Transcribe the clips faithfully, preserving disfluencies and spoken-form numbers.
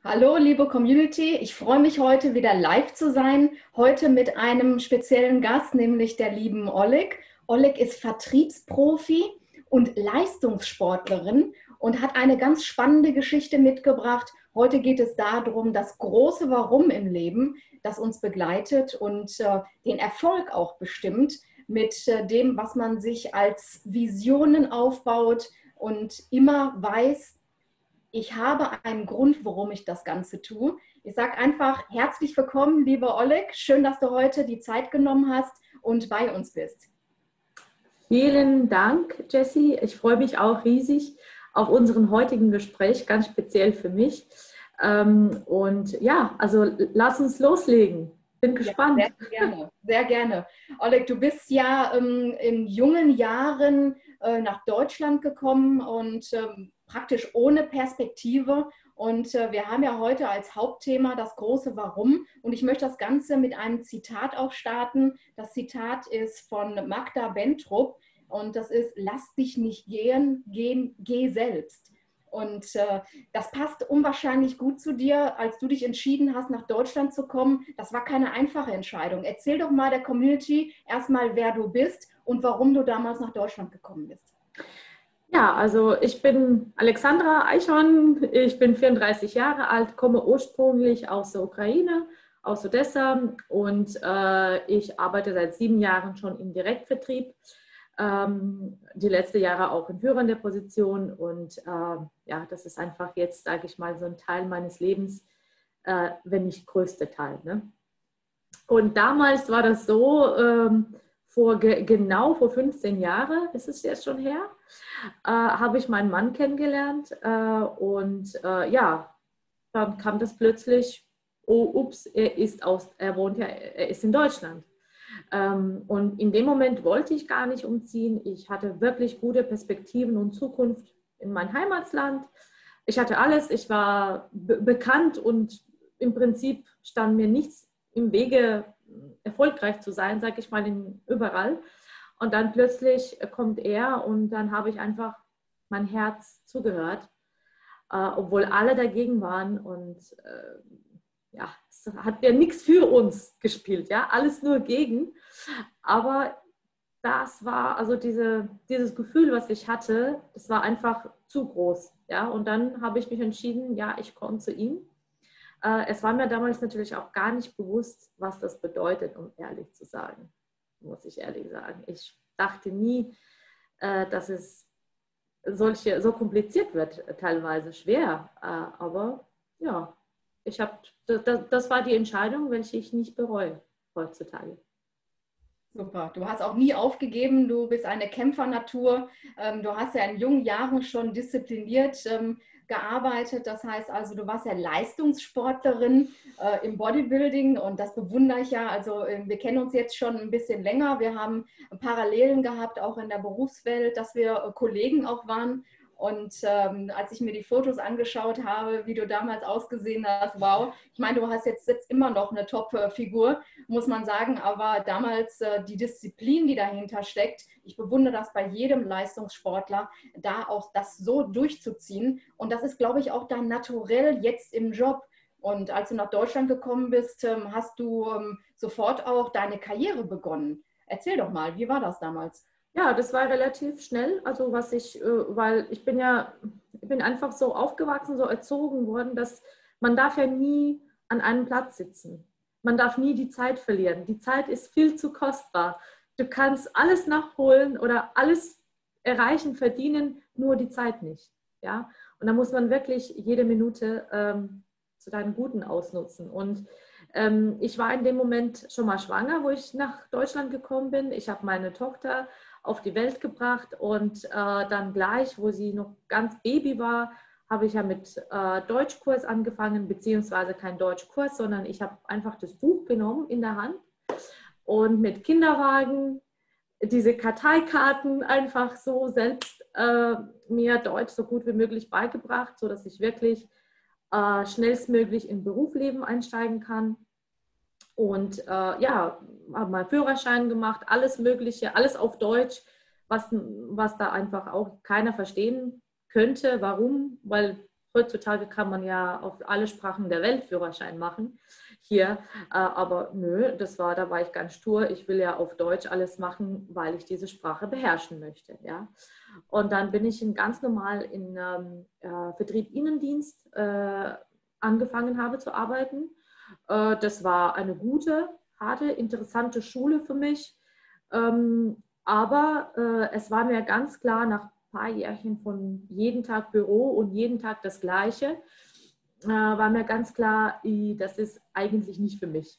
Hallo, liebe Community. Ich freue mich heute wieder live zu sein. Heute mit einem speziellen Gast, nämlich der lieben Oleg. Oleg ist Vertriebsprofi und Leistungssportlerin und hat eine ganz spannende Geschichte mitgebracht. Heute geht es darum, das große Warum im Leben, das uns begleitet und äh, den Erfolg auch bestimmt mit äh, dem, was man sich als Visionen aufbaut und immer weiß, ich habe einen Grund, warum ich das Ganze tue. Ich sage einfach herzlich willkommen, lieber Oleg. Schön, dass du heute die Zeit genommen hast und bei uns bist. Vielen Dank, Jessie. Ich freue mich auch riesig auf unseren heutigen Gespräch, ganz speziell für mich. Und ja, also lass uns loslegen. Bin gespannt. Ja, sehr gerne, sehr gerne. Oleg, du bist ja ähm, in jungen Jahren äh, nach Deutschland gekommen und ähm, praktisch ohne Perspektive. Und äh, wir haben ja heute als Hauptthema das große Warum. Und ich möchte das Ganze mit einem Zitat auch starten. Das Zitat ist von Magda Bentrup und das ist: Lass dich nicht gehen, geh, geh selbst. Und äh, das passt unwahrscheinlich gut zu dir, als du dich entschieden hast, nach Deutschland zu kommen. Das war keine einfache Entscheidung. Erzähl doch mal der Community erstmal, wer du bist und warum du damals nach Deutschland gekommen bist. Ja, also ich bin Alexandra Eichhorn, ich bin vierunddreißig Jahre alt, komme ursprünglich aus der Ukraine, aus Odessa, und äh, ich arbeite seit sieben Jahren schon im Direktvertrieb. Ähm, die letzten Jahre auch in führender Position, und äh, ja, das ist einfach jetzt, sage ich mal, so ein Teil meines Lebens, äh, wenn nicht größte Teil. Ne? Und damals war das so, ähm, vor ge genau vor fünfzehn Jahren, ist es jetzt schon her, äh, habe ich meinen Mann kennengelernt, äh, und äh, ja, dann kam das plötzlich: oh, ups, er ist aus, er wohnt ja, er ist in Deutschland. Ähm, und in dem Moment wollte ich gar nicht umziehen. Ich hatte wirklich gute Perspektiven und Zukunft in mein Heimatland. Ich hatte alles, ich war be bekannt, und im Prinzip stand mir nichts im Wege, erfolgreich zu sein, sage ich mal, in, überall. Und dann plötzlich kommt er, und dann habe ich einfach mein Herz zugehört, äh, obwohl alle dagegen waren, und äh, ja, es hat ja nichts für uns gespielt, ja, alles nur gegen. Aber das war, also diese, dieses Gefühl, was ich hatte, das war einfach zu groß, ja. Und dann habe ich mich entschieden, ja, ich komme zu ihm. Äh, es war mir damals natürlich auch gar nicht bewusst, was das bedeutet, um ehrlich zu sagen, muss ich ehrlich sagen. Ich dachte nie, äh, dass es solche, so kompliziert wird, teilweise schwer. Äh, aber ja, ich habe, das, das war die Entscheidung, welche ich nicht bereue heutzutage. Super. Du hast auch nie aufgegeben. Du bist eine Kämpfernatur. Ähm, du hast ja in jungen Jahren schon diszipliniert ähm, gearbeitet. Das heißt also, du warst ja Leistungssportlerin äh, im Bodybuilding und das bewundere ich ja. Also äh, wir kennen uns jetzt schon ein bisschen länger. Wir haben Parallelen gehabt, auch in der Berufswelt, dass wir äh, Kollegen auch waren. Und ähm, als ich mir die Fotos angeschaut habe, wie du damals ausgesehen hast, wow. Ich meine, du hast jetzt, jetzt immer noch eine Top-Figur, muss man sagen, aber damals äh, die Disziplin, die dahinter steckt, ich bewundere das bei jedem Leistungssportler, da auch das so durchzuziehen. Und das ist, glaube ich, auch dann naturell jetzt im Job. Und als du nach Deutschland gekommen bist, ähm, hast du ähm, sofort auch deine Karriere begonnen. Erzähl doch mal, wie war das damals? Ja, das war relativ schnell. Also was ich, äh, weil ich bin ja, ich bin einfach so aufgewachsen, so erzogen worden, dass man darf ja nie an einem Platz sitzen. Man darf nie die Zeit verlieren. Die Zeit ist viel zu kostbar. Du kannst alles nachholen oder alles erreichen, verdienen, nur die Zeit nicht. Ja? Und da muss man wirklich jede Minute ähm, zu deinem Guten ausnutzen. Und ähm, ich war in dem Moment schon mal schwanger, wo ich nach Deutschland gekommen bin. Ich habe meine Tochter auf die Welt gebracht, und äh, dann gleich, wo sie noch ganz Baby war, habe ich ja mit äh, Deutschkurs angefangen, beziehungsweise kein Deutschkurs, sondern ich habe einfach das Buch genommen in der Hand und mit Kinderwagen diese Karteikarten einfach so selbst äh, mir Deutsch so gut wie möglich beigebracht, sodass ich wirklich äh, schnellstmöglich im Berufsleben einsteigen kann. Und äh, ja, habe meinen Führerschein gemacht, alles Mögliche, alles auf Deutsch, was, was da einfach auch keiner verstehen könnte. Warum? Weil heutzutage kann man ja auf alle Sprachen der Welt Führerschein machen hier, äh, aber nö, das war, da war ich ganz stur. Ich will ja auf Deutsch alles machen, weil ich diese Sprache beherrschen möchte, ja. Und dann bin ich in ganz normal in ähm, äh, Vertrieb Innendienst äh, angefangen habe zu arbeiten. Äh, das war eine gute, harte, interessante Schule für mich. Ähm, aber äh, es war mir ganz klar, nach ein paar Jährchen von jeden Tag Büro und jeden Tag das Gleiche, äh, war mir ganz klar, das ist eigentlich nicht für mich.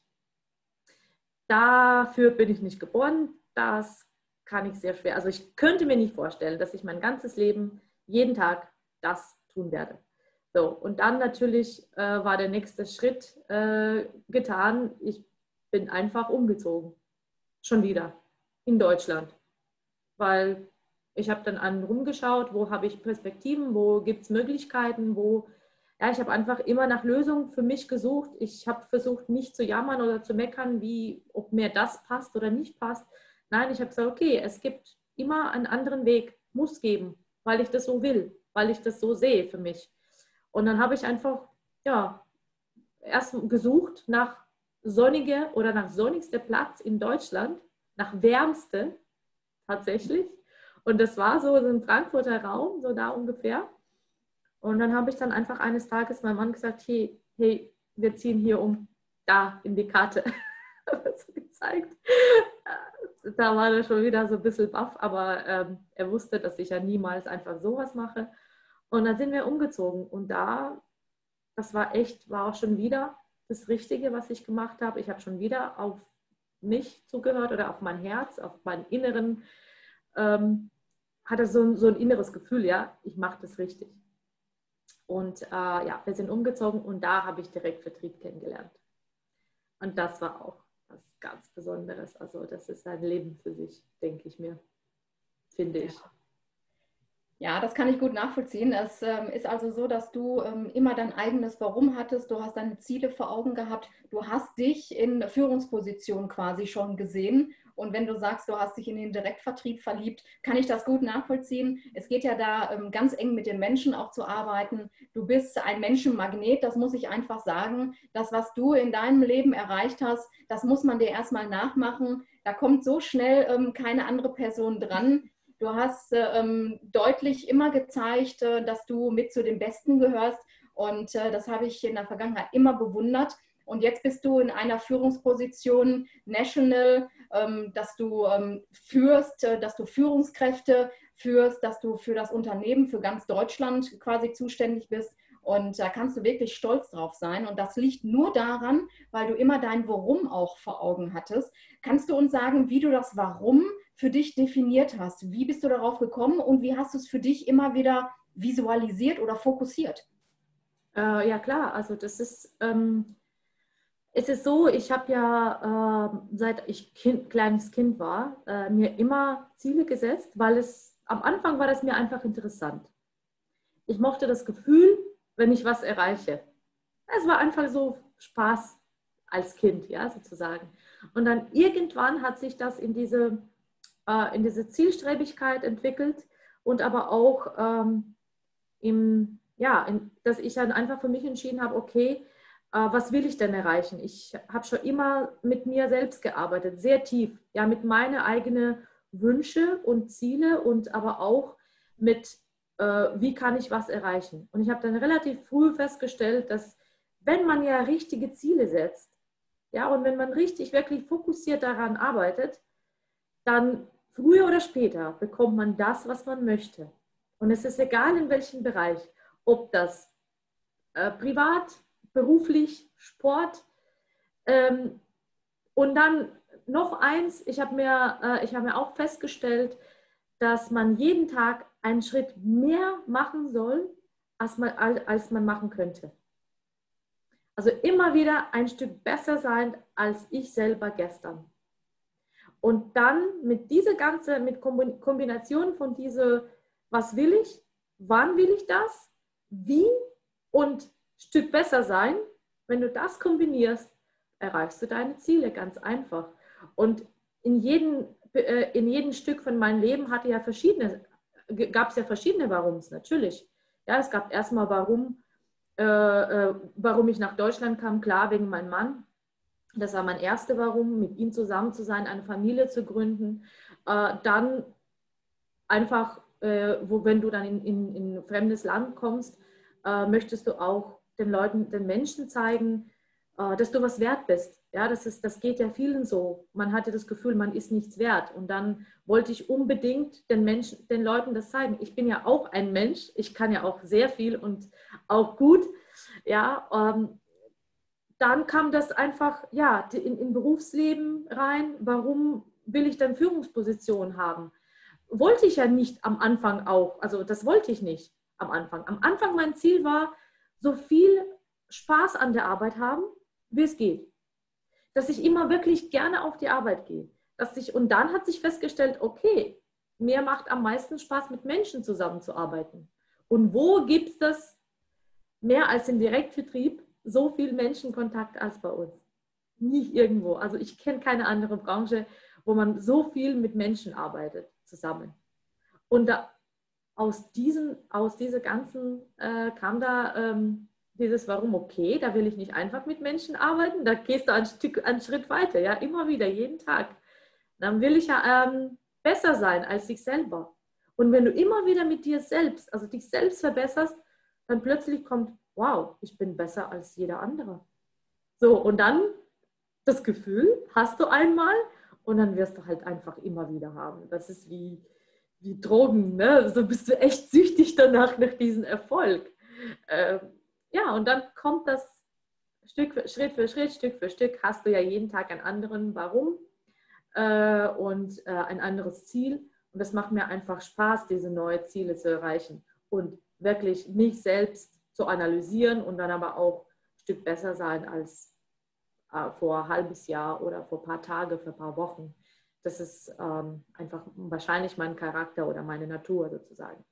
Dafür bin ich nicht geboren. Das kann ich sehr schwer. Also ich könnte mir nicht vorstellen, dass ich mein ganzes Leben jeden Tag das tun werde. So, und dann natürlich äh, war der nächste Schritt äh, getan. Ich bin einfach umgezogen. Schon wieder. In Deutschland. Weil ich habe dann an rumgeschaut, wo habe ich Perspektiven, wo gibt es Möglichkeiten, wo, ja, ich habe einfach immer nach Lösungen für mich gesucht. Ich habe versucht, nicht zu jammern oder zu meckern, wie, ob mir das passt oder nicht passt. Nein, ich habe gesagt, okay, es gibt immer einen anderen Weg, muss geben, weil ich das so will, weil ich das so sehe für mich. Und dann habe ich einfach, ja, erst gesucht nach sonnige oder nach sonnigster Platz in Deutschland, nach wärmste tatsächlich. Und das war so im Frankfurter Raum, so da ungefähr. Und dann habe ich dann einfach eines Tages meinem Mann gesagt, hey, hey, wir ziehen hier um, da in die Karte. Habe so gezeigt. Da war er schon wieder so ein bisschen baff, aber ähm, er wusste, dass ich ja niemals einfach sowas mache. Und dann sind wir umgezogen. Und da, das war echt, war auch schon wieder das Richtige, was ich gemacht habe. Ich habe schon wieder auf mich zugehört oder auf mein Herz, auf meinen inneren, ähm, hatte so, so ein inneres Gefühl, ja, ich mache das richtig. Und äh, ja, wir sind umgezogen und da habe ich direkt Vertrieb kennengelernt. Und das war auch was ganz Besonderes. Also das ist ein Leben für sich, denke ich mir, finde ich. Ja, das kann ich gut nachvollziehen. Es ähm, ist also so, dass du ähm, immer dein eigenes Warum hattest. Du hast deine Ziele vor Augen gehabt. Du hast dich in Führungsposition quasi schon gesehen. Und wenn du sagst, du hast dich in den Direktvertrieb verliebt, kann ich das gut nachvollziehen. Es geht ja da ähm, ganz eng mit den Menschen auch zu arbeiten. Du bist ein Menschenmagnet, das muss ich einfach sagen. Das, was du in deinem Leben erreicht hast, das muss man dir erstmal nachmachen. Da kommt so schnell ähm, keine andere Person dran. Du hast ähm, deutlich immer gezeigt, äh, dass du mit zu den Besten gehörst und äh, das habe ich in der Vergangenheit immer bewundert. Und jetzt bist du in einer Führungsposition national, ähm, dass du ähm, führst, äh, dass du Führungskräfte führst, dass du für das Unternehmen, für ganz Deutschland quasi zuständig bist. Und da kannst du wirklich stolz drauf sein. Und das liegt nur daran, weil du immer dein Warum auch vor Augen hattest. Kannst du uns sagen, wie du das Warum für dich definiert hast? Wie bist du darauf gekommen und wie hast du es für dich immer wieder visualisiert oder fokussiert? Äh, ja klar, also das ist, ähm, es ist so, ich habe ja, äh, seit ich kind, kleines Kind war, äh, mir immer Ziele gesetzt, weil es, am Anfang war das mir einfach interessant. Ich mochte das Gefühl, wenn ich was erreiche. Es war einfach so Spaß als Kind, ja, sozusagen. Und dann irgendwann hat sich das in diese, äh, in diese Zielstrebigkeit entwickelt und aber auch ähm, im, ja, in, dass ich dann einfach für mich entschieden habe, okay, äh, was will ich denn erreichen? Ich habe schon immer mit mir selbst gearbeitet, sehr tief, ja, mit meinen eigenen Wünsche und Ziele und aber auch mit wie kann ich was erreichen. Und ich habe dann relativ früh festgestellt, dass wenn man ja richtige Ziele setzt, ja, und wenn man richtig, wirklich fokussiert daran arbeitet, dann früher oder später bekommt man das, was man möchte. Und es ist egal, in welchem Bereich, ob das äh, privat, beruflich, Sport. Ähm, und dann noch eins, ich habe mir, äh, ich habe mir auch festgestellt, dass man jeden Tag einen Schritt mehr machen soll, als man, als man machen könnte. Also immer wieder ein Stück besser sein als ich selber gestern. Und dann mit dieser ganze, mit Kombination von diese, was will ich, wann will ich das, wie und ein Stück besser sein, wenn du das kombinierst, erreichst du deine Ziele ganz einfach. Und in jedem, in jedem Stück von meinem Leben hatte ja verschiedene, gab es ja verschiedene Warums, natürlich. Ja, es gab erstmal Warum, Äh, äh, warum ich nach Deutschland kam, klar, wegen meinem Mann. Das war mein erster Warum, mit ihm zusammen zu sein, eine Familie zu gründen. Äh, dann einfach, äh, wo, wenn du dann in, in, in ein fremdes Land kommst, äh, möchtest du auch den Leuten, den Menschen zeigen, äh, dass du was wert bist. Ja, das ist, das geht ja vielen so. Man hatte das Gefühl, man ist nichts wert. Und dann wollte ich unbedingt den Menschen, den Leuten das zeigen. Ich bin ja auch ein Mensch. Ich kann ja auch sehr viel und auch gut. Ja, ähm, dann kam das einfach ja, in, in Berufsleben rein. Warum will ich dann Führungspositionen haben? Wollte ich ja nicht am Anfang auch. Also das wollte ich nicht am Anfang. Am Anfang mein Ziel war, so viel Spaß an der Arbeit haben, wie es geht. Dass ich immer wirklich gerne auf die Arbeit gehe. Dass ich, und dann hat sich festgestellt, okay, mir macht am meisten Spaß, mit Menschen zusammenzuarbeiten. Und wo gibt es das mehr als im Direktvertrieb, so viel Menschenkontakt als bei uns? Nicht irgendwo. Also ich kenne keine andere Branche, wo man so viel mit Menschen arbeitet zusammen. Und da, aus, diesen, aus dieser ganzen äh, kam da ähm, dieses Warum, okay, da will ich nicht einfach mit Menschen arbeiten, da gehst du ein, Stück, einen Schritt weiter, ja, immer wieder, jeden Tag. Dann will ich ja ähm, besser sein als ich selber. Und wenn du immer wieder mit dir selbst, also dich selbst verbesserst, dann plötzlich kommt, wow, ich bin besser als jeder andere. So, und dann das Gefühl hast du einmal und dann wirst du halt einfach immer wieder haben. Das ist wie, wie Drogen, ne? So bist du echt süchtig danach, nach diesem Erfolg. Ähm, ja, und dann kommt das Stück für, Schritt für Schritt, Stück für Stück, hast du ja jeden Tag einen anderen Warum äh, und äh, ein anderes Ziel. Und das macht mir einfach Spaß, diese neuen Ziele zu erreichen und wirklich mich selbst zu analysieren und dann aber auch ein Stück besser sein als äh, vor ein halbes Jahr oder vor ein paar Tage, für ein paar Wochen. Das ist ähm, einfach wahrscheinlich mein Charakter oder meine Natur sozusagen.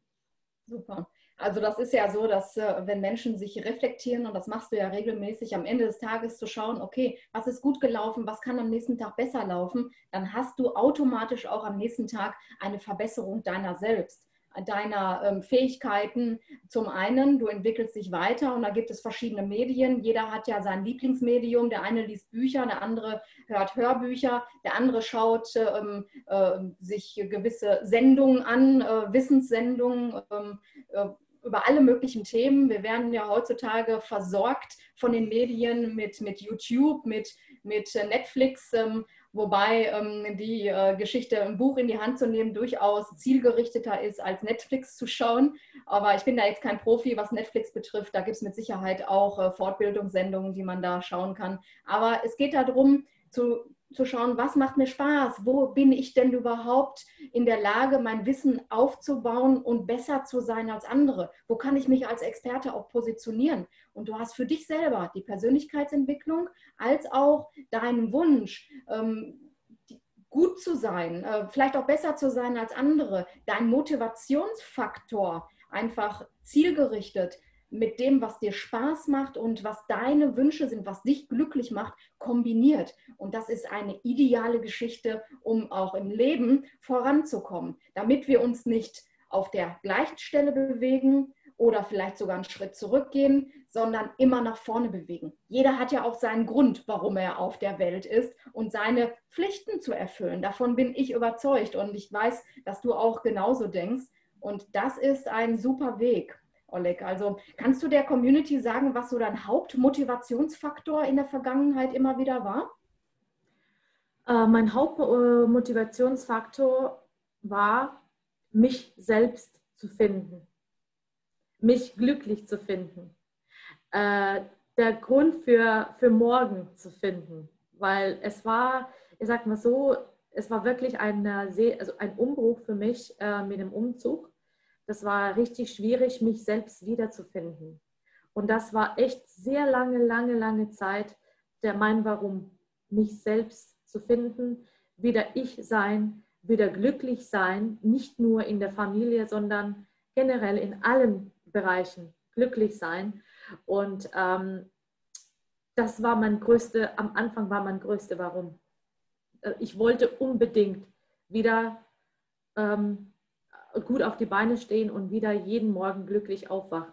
Super. Also das ist ja so, dass äh, wenn Menschen sich reflektieren, und das machst du ja regelmäßig, am Ende des Tages zu schauen, okay, was ist gut gelaufen, was kann am nächsten Tag besser laufen, dann hast du automatisch auch am nächsten Tag eine Verbesserung deiner selbst, deiner ähm, Fähigkeiten. Zum einen, du entwickelst dich weiter und da gibt es verschiedene Medien. Jeder hat ja sein Lieblingsmedium. Der eine liest Bücher, der andere hört Hörbücher, der andere schaut ähm, äh, sich gewisse Sendungen an, äh, Wissenssendungen, ähm, äh, über alle möglichen Themen. Wir werden ja heutzutage versorgt von den Medien mit, mit YouTube, mit, mit Netflix, ähm, wobei ähm, die äh, Geschichte, ein Buch in die Hand zu nehmen, durchaus zielgerichteter ist, als Netflix zu schauen. Aber ich bin da jetzt kein Profi, was Netflix betrifft. Da gibt es mit Sicherheit auch äh, Fortbildungssendungen, die man da schauen kann. Aber es geht darum, zu zu schauen, was macht mir Spaß, wo bin ich denn überhaupt in der Lage, mein Wissen aufzubauen und besser zu sein als andere, wo kann ich mich als Experte auch positionieren. Und du hast für dich selber die Persönlichkeitsentwicklung als auch deinen Wunsch, ähm, gut zu sein, äh, vielleicht auch besser zu sein als andere, dein Motivationsfaktor einfach zielgerichtet mit dem, was dir Spaß macht und was deine Wünsche sind, was dich glücklich macht, kombiniert. Und das ist eine ideale Geschichte, um auch im Leben voranzukommen, damit wir uns nicht auf der gleichen Stelle bewegen oder vielleicht sogar einen Schritt zurückgehen, sondern immer nach vorne bewegen. Jeder hat ja auch seinen Grund, warum er auf der Welt ist und seine Pflichten zu erfüllen. Davon bin ich überzeugt und ich weiß, dass du auch genauso denkst. Und das ist ein super Weg. Oleg, also kannst du der Community sagen, was so dein Hauptmotivationsfaktor in der Vergangenheit immer wieder war? Äh, mein Hauptmotivationsfaktor war, mich selbst zu finden, mich glücklich zu finden, äh, der Grund für, für morgen zu finden, weil es war, ich sag mal so, es war wirklich ein, also ein Umbruch für mich äh, mit dem Umzug. Das war richtig schwierig, mich selbst wiederzufinden. Und das war echt sehr lange, lange, lange Zeit der mein Warum, mich selbst zu finden, wieder ich sein, wieder glücklich sein, nicht nur in der Familie, sondern generell in allen Bereichen glücklich sein. Und ähm, das war mein größte, am Anfang war mein größte Warum. Ich wollte unbedingt wieder ähm, gut auf die Beine stehen und wieder jeden Morgen glücklich aufwachen.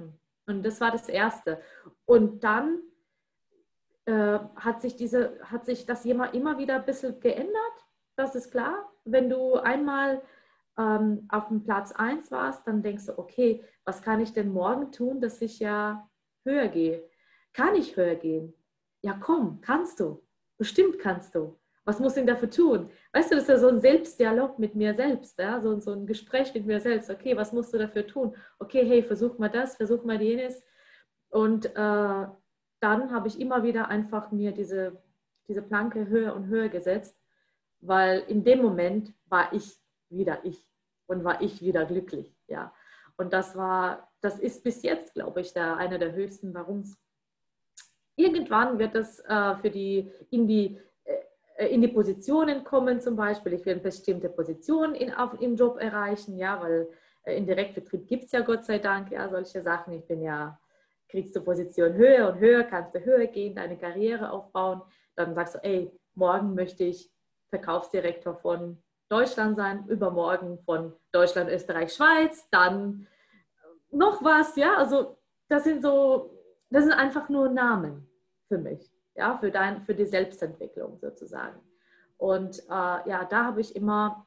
Und das war das Erste. Und dann äh, hat sich diese, hat sich das immer, immer wieder ein bisschen geändert. Das ist klar. Wenn du einmal ähm, auf dem Platz eins warst, dann denkst du, okay, was kann ich denn morgen tun, dass ich ja höher gehe? Kann ich höher gehen? Ja, komm, kannst du. Bestimmt kannst du. Was muss ich denn dafür tun? Weißt du, das ist ja so ein Selbstdialog mit mir selbst, ja? so, so ein Gespräch mit mir selbst. Okay, was musst du dafür tun? Okay, hey, versuch mal das, versuch mal jenes. Und äh, dann habe ich immer wieder einfach mir diese, diese Planke höher und höher gesetzt, weil in dem Moment war ich wieder ich und war ich wieder glücklich. Ja. Und das war, das ist bis jetzt, glaube ich, der, einer der höchsten Warums. Irgendwann wird das äh, für die, in die in die Positionen kommen zum Beispiel. Ich will eine bestimmte Position in, auf, im Job erreichen, ja, weil äh, im Direktvertrieb gibt es ja Gott sei Dank ja solche Sachen. Ich bin ja, kriegst du Position höher und höher, kannst du höher gehen, deine Karriere aufbauen. Dann sagst du, ey, morgen möchte ich Verkaufsdirektor von Deutschland sein, übermorgen von Deutschland, Österreich, Schweiz, dann noch was, ja, also das sind so, das sind einfach nur Namen für mich. Ja, für, dein, für die Selbstentwicklung sozusagen. Und äh, ja, da habe ich immer,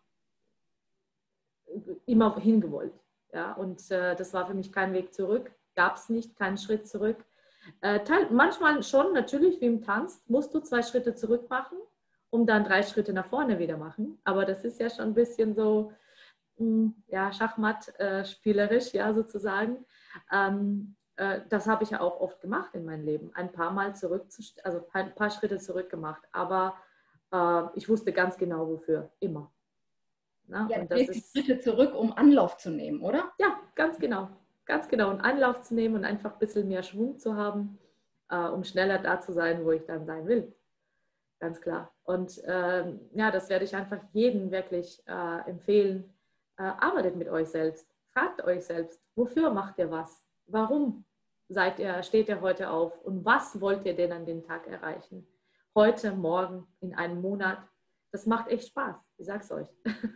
immer hingewollt. Ja, und äh, das war für mich kein Weg zurück, gab es nicht, keinen Schritt zurück. Äh, teil, manchmal schon, natürlich, wie im Tanz, musst du zwei Schritte zurück machen, um dann drei Schritte nach vorne wieder machen. Aber das ist ja schon ein bisschen so, mh, ja, Schachmatt äh, spielerisch, ja, sozusagen. Ähm, Das habe ich ja auch oft gemacht in meinem Leben. Ein paar Mal zurück, also ein paar Schritte zurück gemacht. Aber äh, ich wusste ganz genau, wofür. Immer. Na, Ja, und du das gehst die ist, Schritte zurück, um Anlauf zu nehmen, oder? ja, ganz genau. Ganz genau. Und Anlauf zu nehmen und einfach ein bisschen mehr Schwung zu haben, äh, um schneller da zu sein, wo ich dann sein will. Ganz klar. Und äh, ja, das werde ich einfach jedem wirklich äh, empfehlen. Äh, arbeitet mit euch selbst. Fragt euch selbst, wofür macht ihr was? Warum seid ihr, steht ihr heute auf? Und was wollt ihr denn an den Tag erreichen? Heute, morgen, in einem Monat. Das macht echt Spaß. Ich sag's euch.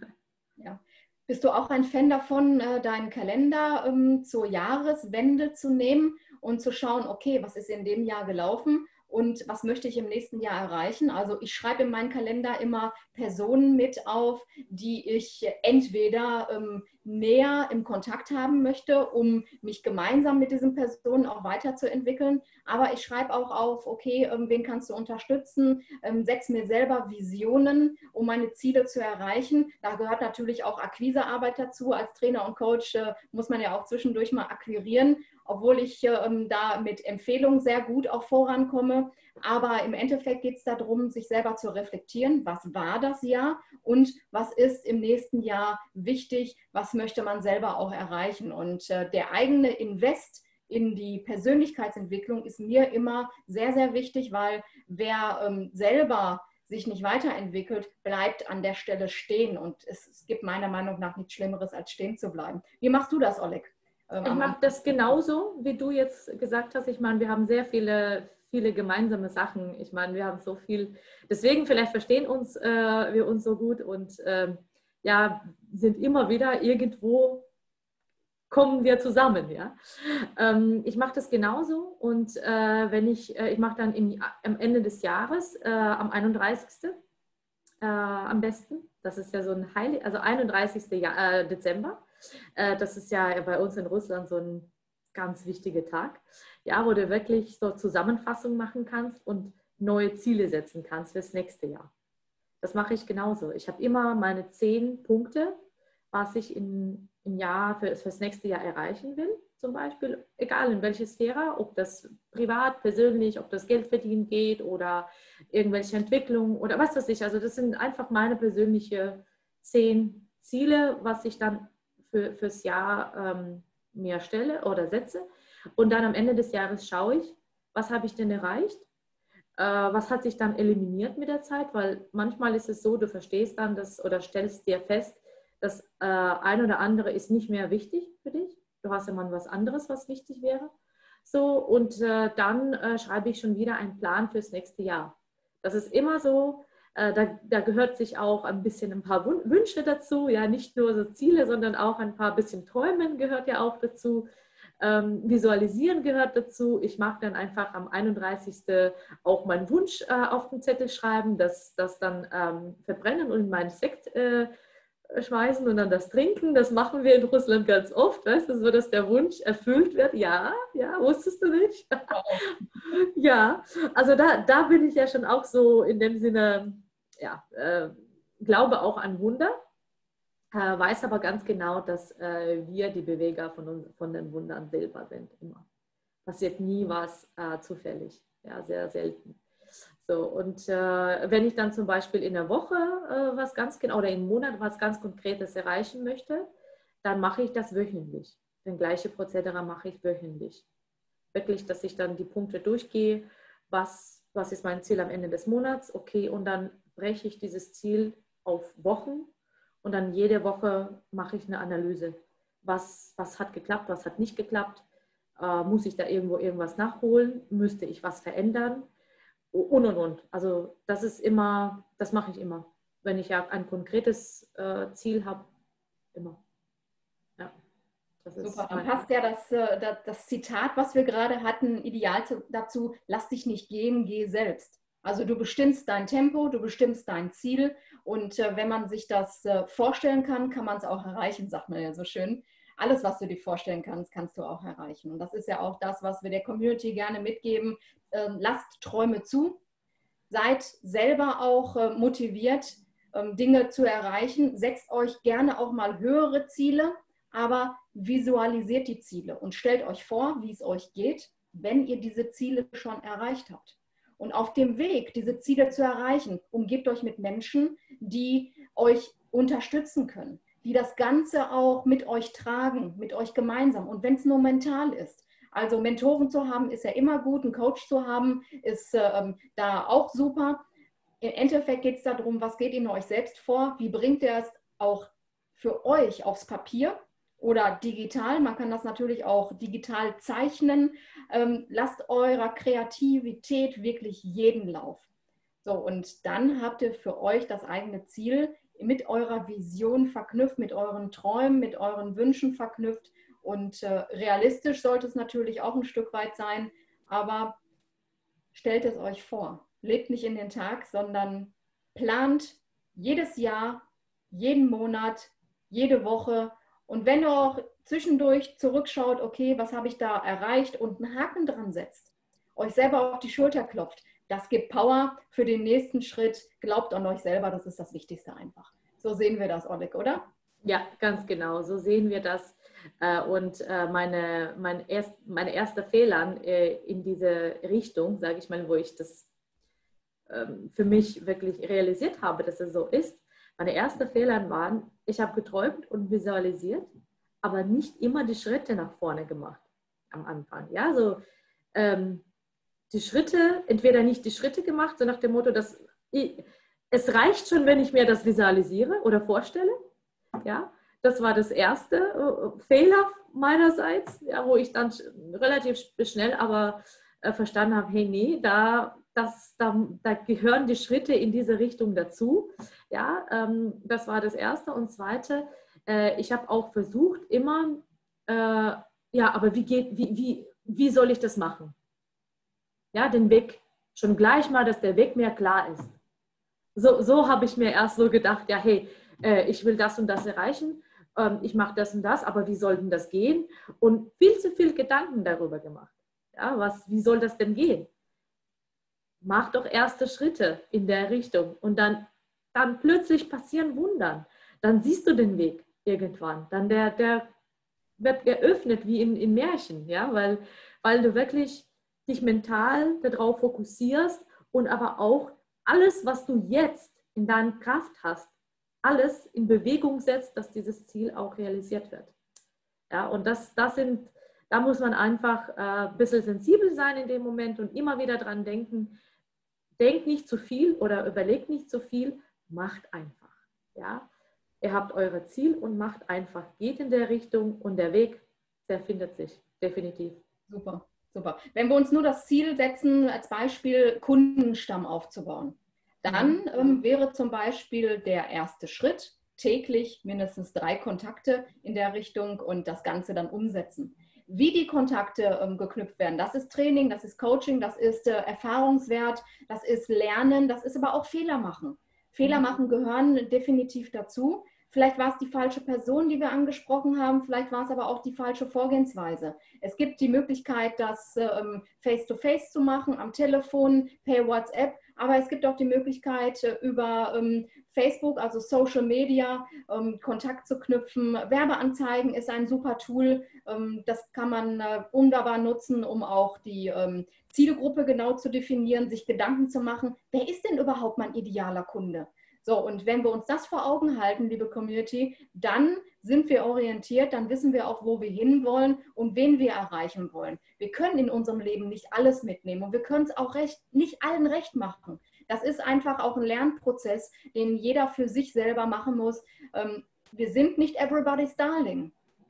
Ja. Bist du auch ein Fan davon, äh, deinen Kalender ähm, zur Jahreswende zu nehmen und zu schauen, okay, was ist in dem Jahr gelaufen und was möchte ich im nächsten Jahr erreichen? Also ich schreibe in meinen Kalender immer Personen mit auf, die ich entweder ähm, näher im Kontakt haben möchte, um mich gemeinsam mit diesen Personen auch weiterzuentwickeln. Aber ich schreibe auch auf, okay, ähm, wen kannst du unterstützen? Ähm, setze mir selber Visionen, um meine Ziele zu erreichen. Da gehört natürlich auch Akquisearbeit dazu. Als Trainer und Coach äh, muss man ja auch zwischendurch mal akquirieren, obwohl ich äh, da mit Empfehlungen sehr gut auch vorankomme. Aber im Endeffekt geht es darum, sich selber zu reflektieren, was war das Jahr und was ist im nächsten Jahr wichtig, was möchte man selber auch erreichen. Und äh, der eigene Invest in die Persönlichkeitsentwicklung ist mir immer sehr, sehr wichtig, weil wer ähm, selber sich nicht weiterentwickelt, bleibt an der Stelle stehen. Und es, es gibt meiner Meinung nach nichts Schlimmeres, als stehen zu bleiben. Wie machst du das, Oleg? Ich mache das genauso, wie du jetzt gesagt hast. Ich meine, wir haben sehr viele, viele gemeinsame Sachen. Ich meine, wir haben so viel. Deswegen vielleicht verstehen uns äh, wir uns so gut und äh, ja, sind immer wieder irgendwo kommen wir zusammen. Ja? Ähm, ich mache das genauso und äh, wenn ich, äh, ich mache dann im, am Ende des Jahres, äh, am einunddreißigsten Äh, am besten. Das ist ja so ein Heilig, also einunddreißigsten Ja- äh, Dezember. Äh, das ist ja bei uns in Russland so ein ganz wichtiger Tag, ja, wo du wirklich so Zusammenfassung machen kannst und neue Ziele setzen kannst fürs nächste Jahr. Das mache ich genauso. Ich habe immer meine zehn Punkte, was ich in, im Jahr für, für das nächste Jahr erreichen will, zum Beispiel, egal in welcher Sphäre, ob das privat, persönlich, ob das Geld verdienen geht oder irgendwelche Entwicklungen oder was weiß ich. Also das sind einfach meine persönlichen zehn Ziele, was ich dann für, fürs Jahr ähm, mir stelle oder setze. Und dann am Ende des Jahres schaue ich, was habe ich denn erreicht? Was hat sich dann eliminiert mit der Zeit? Weil manchmal ist es so, du verstehst dann das oder stellst dir fest, das äh, ein oder andere ist nicht mehr wichtig für dich. Du hast ja mal was anderes, was wichtig wäre. So, und äh, dann äh, schreibe ich schon wieder einen Plan fürs nächste Jahr. Das ist immer so, äh, da, da gehört sich auch ein bisschen ein paar Wünsche dazu, ja, nicht nur so Ziele, sondern auch ein paar bisschen Träumen gehört ja auch dazu. Ähm, Visualisieren gehört dazu. Ich mag dann einfach am einunddreißigsten auch meinen Wunsch äh, auf den Zettel schreiben, das, das dann ähm, verbrennen und in meinen Sekt äh, schmeißen und dann das trinken. Das machen wir in Russland ganz oft, weißt du, so dass der Wunsch erfüllt wird. Ja, ja, wusstest du nicht? Ja, also da, da bin ich ja schon auch so in dem Sinne, ja, äh, glaube auch an Wunder, äh, weiß aber ganz genau, dass äh, wir die Beweger von, uns, von den Wundern selber sind, immer. Passiert nie was äh, zufällig, ja, sehr selten. So, und äh, wenn ich dann zum Beispiel in der Woche äh, was ganz genau oder im Monat was ganz Konkretes erreichen möchte, dann mache ich das wöchentlich. Den gleichen Prozedere mache ich wöchentlich. Wirklich, dass ich dann die Punkte durchgehe, was, was ist mein Ziel am Ende des Monats, okay, und dann breche ich dieses Ziel auf Wochen und dann jede Woche mache ich eine Analyse. Was, was hat geklappt, was hat nicht geklappt? Äh, muss ich da irgendwo irgendwas nachholen? Müsste ich was verändern? Und, und, und. Also das ist immer, das mache ich immer. Wenn ich ja ein konkretes äh, Ziel habe, immer. Ja, das ist super, dann passt ja das, das, das Zitat, was wir gerade hatten, ideal zu, dazu, lass dich nicht gehen, geh selbst. Also du bestimmst dein Tempo, du bestimmst dein Ziel und äh, wenn man sich das äh, vorstellen kann, kann man es auch erreichen, sagt man ja so schön. Alles, was du dir vorstellen kannst, kannst du auch erreichen. Und das ist ja auch das, was wir der Community gerne mitgeben. Äh, lasst Träume zu, seid selber auch äh, motiviert, ähm, Dinge zu erreichen. Setzt euch gerne auch mal höhere Ziele, aber visualisiert die Ziele und stellt euch vor, wie es euch geht, wenn ihr diese Ziele schon erreicht habt. Und auf dem Weg, diese Ziele zu erreichen, umgebt euch mit Menschen, die euch unterstützen können, die das Ganze auch mit euch tragen, mit euch gemeinsam. Und wenn es nur mental ist. Also Mentoren zu haben, ist ja immer gut. Einen Coach zu haben, ist ähm, da auch super. Im Endeffekt geht es darum, was geht in euch selbst vor? Wie bringt ihr es auch für euch aufs Papier oder digital? Man kann das natürlich auch digital zeichnen. Ähm, lasst eurer Kreativität wirklich jeden Lauf. So, und dann habt ihr für euch das eigene Ziel mit eurer Vision verknüpft, mit euren Träumen, mit euren Wünschen verknüpft. Und äh, realistisch sollte es natürlich auch ein Stück weit sein, aber stellt es euch vor. Lebt nicht in den Tag, sondern plant jedes Jahr, jeden Monat, jede Woche. Und wenn ihr auch zwischendurch zurückschaut, okay, was habe ich da erreicht und einen Haken dran setzt, euch selber auf die Schulter klopft, das gibt Power für den nächsten Schritt. Glaubt an euch selber, das ist das Wichtigste einfach. So sehen wir das, Oleg, oder? Ja, ganz genau, so sehen wir das. Und meine, mein erst, meine erste Fehler in diese Richtung, sage ich mal, wo ich das für mich wirklich realisiert habe, dass es so ist, meine ersten Fehler waren, ich habe geträumt und visualisiert, aber nicht immer die Schritte nach vorne gemacht am Anfang. Ja, so ähm, die Schritte, entweder nicht die Schritte gemacht, so nach dem Motto, dass ich, es reicht schon, wenn ich mir das visualisiere oder vorstelle. Ja, das war das erste äh, Fehler meinerseits, ja, wo ich dann relativ schnell aber äh, verstanden habe, hey, nee, da, das, da, da gehören die Schritte in diese Richtung dazu. Ja, ähm, das war das erste. Und zweite, äh, ich habe auch versucht, immer, äh, ja, aber wie, geht, wie, wie, wie soll ich das machen? Ja, den Weg, schon gleich mal, dass der Weg mir klar ist. So, so habe ich mir erst so gedacht, ja, hey, äh, ich will das und das erreichen, ähm, ich mache das und das, aber wie soll denn das gehen? Und viel zu viel Gedanken darüber gemacht. Ja, was, wie soll das denn gehen? Mach doch erste Schritte in der Richtung und dann, dann plötzlich passieren Wundern. Dann siehst du den Weg irgendwann. Dann der, der wird geöffnet wie in, in Märchen, ja, weil, weil du wirklich dich mental darauf fokussierst und aber auch alles, was du jetzt in deiner Kraft hast, alles in Bewegung setzt, dass dieses Ziel auch realisiert wird. Ja, und das, das sind, da muss man einfach äh, ein bisschen sensibel sein in dem Moment und immer wieder dran denken, denkt nicht zu viel oder überlegt nicht zu viel, macht einfach. Ja? Ihr habt euer Ziel und macht einfach, geht in der Richtung und der Weg, der findet sich definitiv. Super, super. Wenn wir uns nur das Ziel setzen, als Beispiel Kundenstamm aufzubauen, dann mhm. ähm, wäre zum Beispiel der erste Schritt täglich mindestens drei Kontakte in der Richtung und das Ganze dann umsetzen. Wie die Kontakte ähm, geknüpft werden, das ist Training, das ist Coaching, das ist äh, Erfahrungswert, das ist Lernen, das ist aber auch Fehler machen. Fehler machen gehören definitiv dazu. Vielleicht war es die falsche Person, die wir angesprochen haben, vielleicht war es aber auch die falsche Vorgehensweise. Es gibt die Möglichkeit, das ähm, face-to-face zu machen, am Telefon, per WhatsApp, aber es gibt auch die Möglichkeit, äh, über ähm, Facebook, also Social Media, ähm, Kontakt zu knüpfen. Werbeanzeigen ist ein super Tool, ähm, das kann man äh, wunderbar nutzen, um auch die ähm, Zielgruppe genau zu definieren, sich Gedanken zu machen, wer ist denn überhaupt mein idealer Kunde? So, und wenn wir uns das vor Augen halten, liebe Community, dann sind wir orientiert, dann wissen wir auch, wo wir hinwollen und wen wir erreichen wollen. Wir können in unserem Leben nicht alles mitnehmen und wir können es auch recht, nicht allen recht machen. Das ist einfach auch ein Lernprozess, den jeder für sich selber machen muss. Wir sind nicht everybody's darling,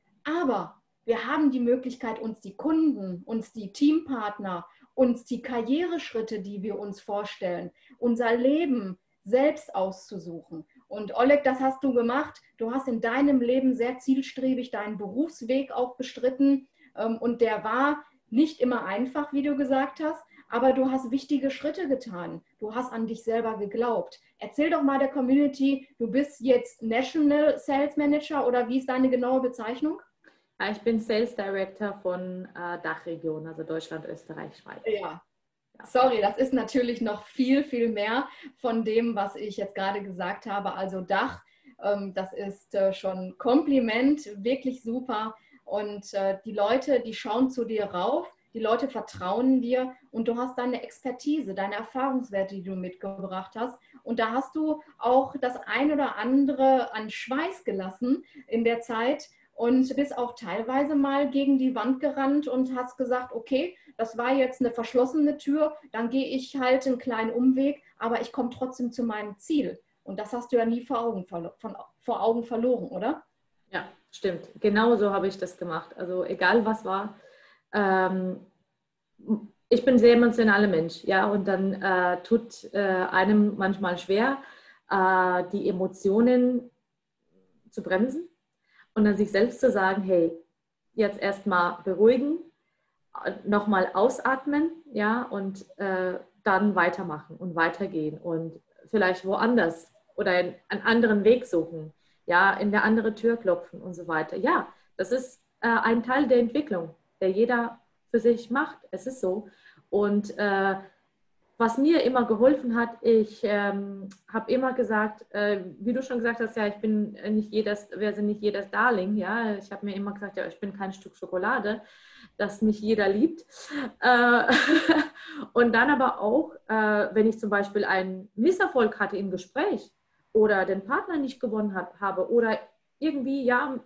aber wir haben die Möglichkeit, uns die Kunden, uns die Teampartner, uns die Karriereschritte, die wir uns vorstellen, unser Leben selbst auszusuchen. Und Oleg, das hast du gemacht. Du hast in deinem Leben sehr zielstrebig deinen Berufsweg auch bestritten. Und der war nicht immer einfach, wie du gesagt hast, aber du hast wichtige Schritte getan. Du hast an dich selber geglaubt. Erzähl doch mal der Community, du bist jetzt National Sales Manager oder wie ist deine genaue Bezeichnung? Ich bin Sales Director von äh, Dachregion, also Deutschland, Österreich, Schweiz. Ja. Sorry, das ist natürlich noch viel, viel mehr von dem, was ich jetzt gerade gesagt habe. Also Dach, ähm, das ist äh, schon Kompliment, wirklich super. Und äh, die Leute, die schauen zu dir rauf, die Leute vertrauen dir und du hast deine Expertise, deine Erfahrungswerte, die du mitgebracht hast. Und da hast du auch das ein oder andere an Schweiß gelassen in der Zeit und bist auch teilweise mal gegen die Wand gerannt und hast gesagt, okay, das war jetzt eine verschlossene Tür, dann gehe ich halt einen kleinen Umweg, aber ich komme trotzdem zu meinem Ziel. Und das hast du ja nie vor Augen, von, vor Augen verloren, oder? Ja, stimmt. Genau so habe ich das gemacht. Also egal was war. Ähm, ich bin ein sehr emotionaler Mensch, ja, und dann äh, tut äh, einem manchmal schwer, äh, die Emotionen zu bremsen und dann sich selbst zu sagen, hey, jetzt erstmal beruhigen, nochmal ausatmen, ja, und äh, dann weitermachen und weitergehen und vielleicht woanders oder einen anderen Weg suchen, ja, in der andere Tür klopfen und so weiter. Ja, das ist äh, ein Teil der Entwicklung, der jeder für sich macht. Es ist so. Und äh, was mir immer geholfen hat, ich ähm, habe immer gesagt, äh, wie du schon gesagt hast, ja, ich bin nicht jedes, wir sind nicht jedes Darling, ja, ich habe mir immer gesagt, ja, ich bin kein Stück Schokolade, das nicht jeder liebt. Äh, und dann aber auch, äh, wenn ich zum Beispiel einen Misserfolg hatte im Gespräch oder den Partner nicht gewonnen hat, habe oder irgendwie, ja,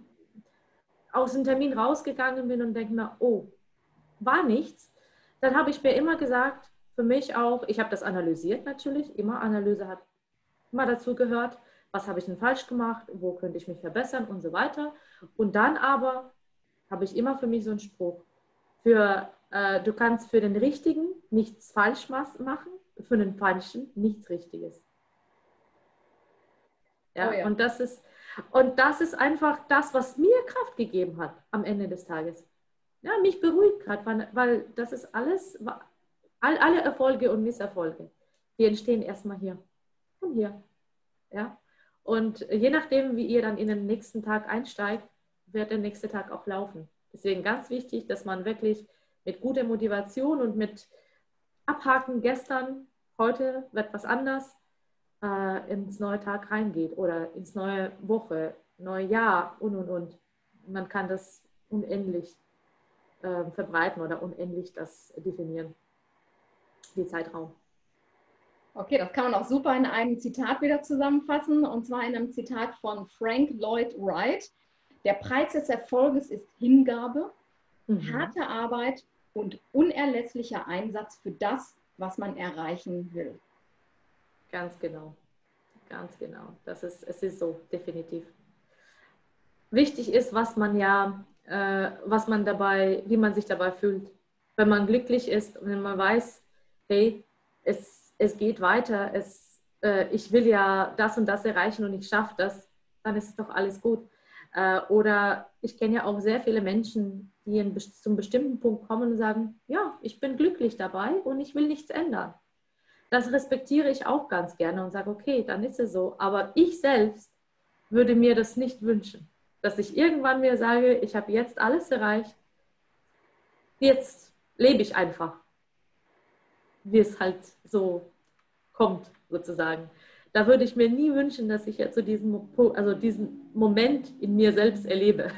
aus dem Termin rausgegangen bin und denke mir, oh, war nichts, dann habe ich mir immer gesagt, für mich auch, ich habe das analysiert natürlich, immer Analyse hat immer dazu gehört, was habe ich denn falsch gemacht, wo könnte ich mich verbessern und so weiter. Und dann aber habe ich immer für mich so einen Spruch, für, äh, du kannst für den Richtigen nichts falsch machen, für den Falschen nichts Richtiges. Ja, oh ja. Und, das ist, und das ist einfach das, was mir Kraft gegeben hat am Ende des Tages. Ja, mich beruhigt gerade, weil, weil das ist alles, all, alle Erfolge und Misserfolge, die entstehen erstmal hier und hier. Ja? Und je nachdem, wie ihr dann in den nächsten Tag einsteigt, wird der nächste Tag auch laufen. Deswegen ganz wichtig, dass man wirklich mit guter Motivation und mit Abhaken gestern, heute wird was anders, äh, ins neue Tag reingeht oder ins neue Woche, neue Jahr und, und, und. Man kann das unendlich äh, verbreiten oder unendlich das definieren, den Zeitraum. Okay, das kann man auch super in einem Zitat wieder zusammenfassen, und zwar in einem Zitat von Frank Lloyd Wright. Der Preis des Erfolges ist Hingabe, mhm. harte Arbeit und unerlässlicher Einsatz für das, was man erreichen will. Ganz genau, ganz genau. Das ist, es ist so, definitiv. Wichtig ist, was man ja, äh, was man dabei, wie man sich dabei fühlt. Wenn man glücklich ist und wenn man weiß, hey, es, es geht weiter, es, äh, ich will ja das und das erreichen und ich schaffe das, dann ist es doch alles gut. Äh, oder ich kenne ja auch sehr viele Menschen, die in, zum bestimmten Punkt kommen und sagen, ja, ich bin glücklich dabei und ich will nichts ändern. Das respektiere ich auch ganz gerne und sage, okay, dann ist es so. Aber ich selbst würde mir das nicht wünschen, dass ich irgendwann mir sage, ich habe jetzt alles erreicht, jetzt lebe ich einfach, wie es halt so kommt, sozusagen. Da würde ich mir nie wünschen, dass ich jetzt so diesen, also diesen Moment in mir selbst erlebe.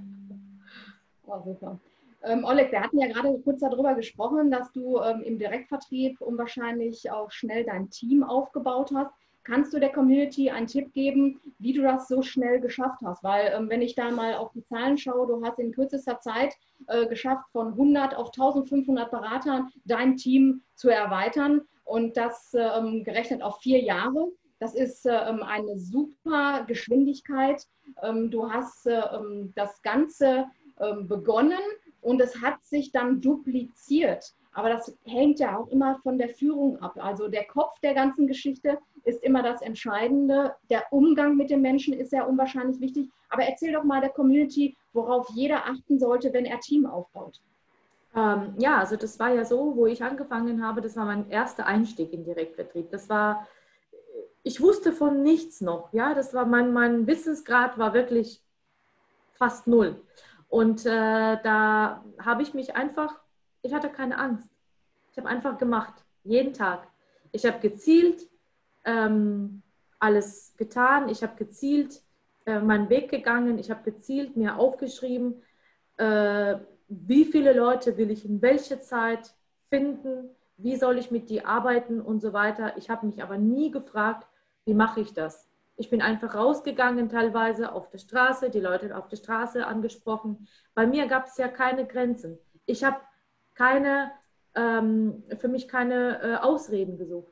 Oh, super. Ähm, Oleg, wir hatten ja gerade kurz darüber gesprochen, dass du ähm, im Direktvertrieb unwahrscheinlich auch schnell dein Team aufgebaut hast. Kannst du der Community einen Tipp geben, wie du das so schnell geschafft hast? Weil ähm, wenn ich da mal auf die Zahlen schaue, du hast in kürzester Zeit äh, geschafft, von hundert auf eintausendfünfhundert Beratern dein Team zu erweitern und das ähm, gerechnet auf vier Jahre. Das ist ähm, eine super Geschwindigkeit. Ähm, du hast ähm, das Ganze ähm, begonnen und es hat sich dann dupliziert. Aber das hängt ja auch immer von der Führung ab. Also der Kopf der ganzen Geschichte ist immer das Entscheidende. Der Umgang mit den Menschen ist ja unwahrscheinlich wichtig. Aber erzähl doch mal der Community, worauf jeder achten sollte, wenn er Team aufbaut. Ähm, ja, also das war ja so, wo ich angefangen habe, das war mein erster Einstieg in Direktvertrieb. Das war, ich wusste von nichts noch. Ja, das war mein, mein Wissensgrad war wirklich fast null. Und äh, da habe ich mich einfach, ich hatte keine Angst. Ich habe einfach gemacht, jeden Tag. Ich habe gezielt ähm, alles getan. Ich habe gezielt äh, meinen Weg gegangen. Ich habe gezielt mir aufgeschrieben, äh, wie viele Leute will ich in welcher Zeit finden, wie soll ich mit die arbeiten und so weiter. Ich habe mich aber nie gefragt, wie mache ich das? Ich bin einfach rausgegangen, teilweise auf der Straße, die Leute auf der Straße angesprochen. Bei mir gab es ja keine Grenzen. Ich habe keine, ähm, für mich keine äh, Ausreden gesucht.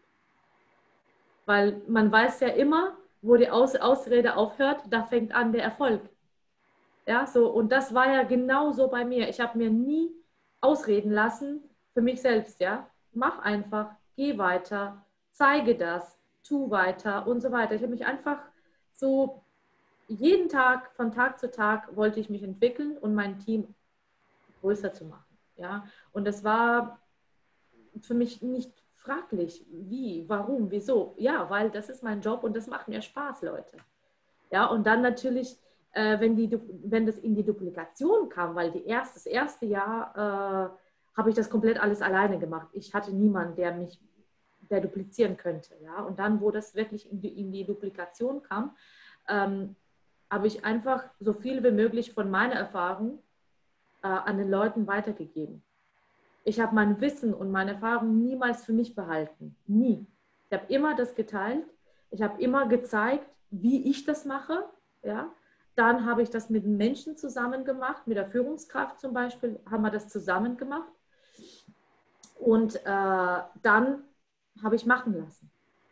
Weil man weiß ja immer, wo die Aus Ausrede aufhört, da fängt an der Erfolg. Ja, so, und das war ja genau so bei mir. Ich habe mir nie ausreden lassen für mich selbst. Ja, mach einfach, geh weiter, zeige das, tu weiter und so weiter. Ich habe mich einfach so jeden Tag, von Tag zu Tag wollte ich mich entwickeln und mein Team größer zu machen. Ja, und das war für mich nicht fraglich, wie, warum, wieso. Ja, weil das ist mein Job und das macht mir Spaß, Leute. Ja, und dann natürlich, äh, wenn, die, wenn das in die Duplikation kam, weil die erst, das erste Jahr äh, habe ich das komplett alles alleine gemacht. Ich hatte niemanden, der mich der duplizieren könnte. Ja? Und dann, wo das wirklich in die, in die Duplikation kam, ähm, habe ich einfach so viel wie möglich von meiner Erfahrung äh, an den Leuten weitergegeben. Ich habe mein Wissen und meine Erfahrung niemals für mich behalten. Nie. Ich habe immer das geteilt. Ich habe immer gezeigt, wie ich das mache. Ja? Dann habe ich das mit Menschen zusammen gemacht, mit der Führungskraft zum Beispiel, haben wir das zusammen gemacht. Und äh, dann habe ich machen lassen.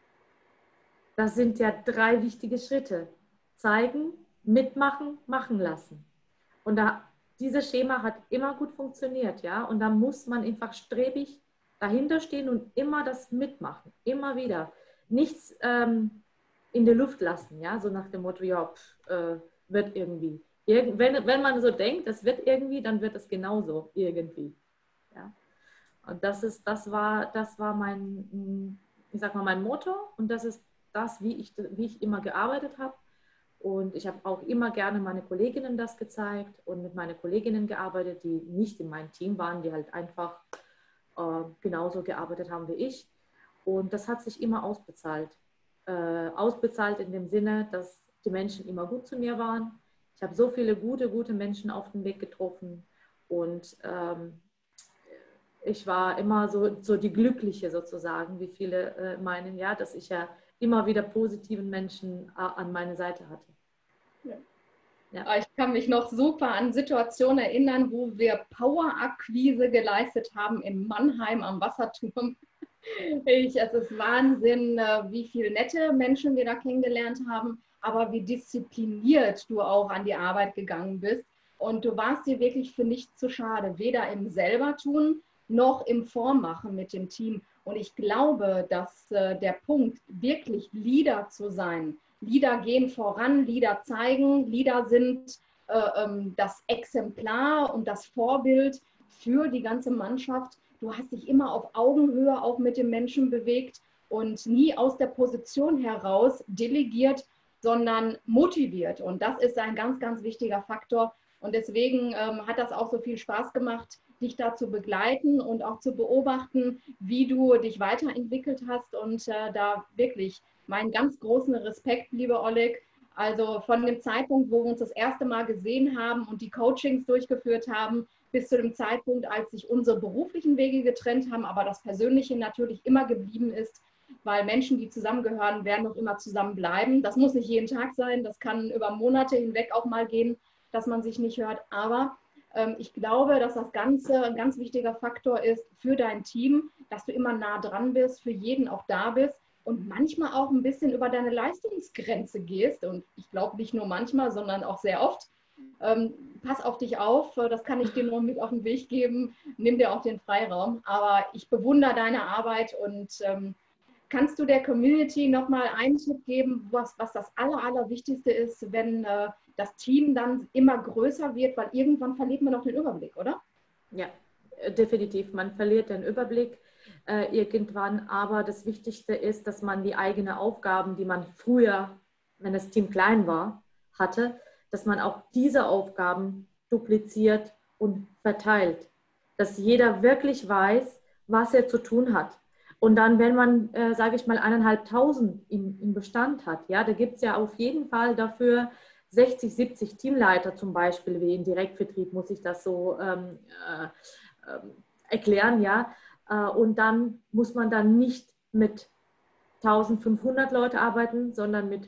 Das sind ja drei wichtige Schritte. Zeigen, mitmachen, machen lassen. Und da, dieses Schema hat immer gut funktioniert, ja. Und da muss man einfach strebig dahinter stehen und immer das mitmachen, immer wieder. Nichts ähm, in der Luft lassen, ja, so nach dem Motto, ja, pff, äh, wird irgendwie. Irg wenn, wenn man so denkt, das wird irgendwie, dann wird es genauso irgendwie, ja. Und das ist, das war, das war mein, ich sag mal, mein Motto und das ist das, wie ich, wie ich immer gearbeitet habe. Und ich habe auch immer gerne meine Kolleginnen das gezeigt und mit meinen Kolleginnen gearbeitet, die nicht in meinem Team waren, die halt einfach äh, genauso gearbeitet haben wie ich. Und das hat sich immer ausbezahlt. Äh, ausbezahlt in dem Sinne, dass die Menschen immer gut zu mir waren. Ich habe so viele gute, gute Menschen auf dem Weg getroffen und ähm, ich war immer so, so die Glückliche sozusagen, wie viele äh, meinen, ja, dass ich ja immer wieder positiven Menschen äh, an meiner Seite hatte. Ja. Ja. Ich kann mich noch super an Situationen erinnern, wo wir Power-Akquise geleistet haben in Mannheim am Wasserturm. Ich, es ist Wahnsinn, wie viele nette Menschen wir da kennengelernt haben, aber wie diszipliniert du auch an die Arbeit gegangen bist. Und du warst dir wirklich für nichts zu schade, weder im Selbertun noch im Vormachen mit dem Team. Und ich glaube, dass äh, der Punkt, wirklich Leader zu sein, Leader gehen voran, Leader zeigen, Leader sind äh, ähm, das Exemplar und das Vorbild für die ganze Mannschaft. Du hast dich immer auf Augenhöhe auch mit dem Menschen bewegt und nie aus der Position heraus delegiert, sondern motiviert. Und das ist ein ganz, ganz wichtiger Faktor. Und deswegen ähm, hat das auch so viel Spaß gemacht, dich da zu begleiten und auch zu beobachten, wie du dich weiterentwickelt hast. Und äh, da wirklich meinen ganz großen Respekt, liebe Oleg. Also von dem Zeitpunkt, wo wir uns das erste Mal gesehen haben und die Coachings durchgeführt haben, bis zu dem Zeitpunkt, als sich unsere beruflichen Wege getrennt haben, aber das Persönliche natürlich immer geblieben ist, weil Menschen, die zusammengehören, werden noch immer zusammenbleiben. Das muss nicht jeden Tag sein, das kann über Monate hinweg auch mal gehen, dass man sich nicht hört. Aber ähm, ich glaube, dass das Ganze ein ganz wichtiger Faktor ist für dein Team, dass du immer nah dran bist, für jeden auch da bist und manchmal auch ein bisschen über deine Leistungsgrenze gehst. Und ich glaube nicht nur manchmal, sondern auch sehr oft. Ähm, pass auf dich auf, das kann ich dir nur mit auf den Weg geben. Nimm dir auch den Freiraum. Aber ich bewundere deine Arbeit und ähm, kannst du der Community nochmal einen Tipp geben, was, was das Aller, Allerwichtigste ist, wenn äh, das Team dann immer größer wird, weil irgendwann verliert man doch den Überblick, oder? Ja, definitiv. Man verliert den Überblick äh, irgendwann, aber das Wichtigste ist, dass man die eigenen Aufgaben, die man früher, wenn das Team klein war, hatte, dass man auch diese Aufgaben dupliziert und verteilt. Dass jeder wirklich weiß, was er zu tun hat. Und dann, wenn man, äh, sage ich mal, eineinhalbtausend im, im Bestand hat, ja, da gibt es ja auf jeden Fall dafür sechzig, siebzig Teamleiter zum Beispiel, wie im Direktvertrieb, muss ich das so ähm, äh, äh, erklären, ja. Äh, und dann muss man dann nicht mit eintausendfünfhundert Leute arbeiten, sondern mit